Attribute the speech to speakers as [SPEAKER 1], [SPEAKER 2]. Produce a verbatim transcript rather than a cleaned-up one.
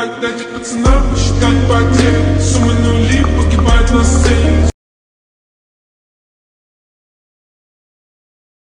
[SPEAKER 1] Когда эти пацанам посчитать потери, суммы нули погибают на сцене.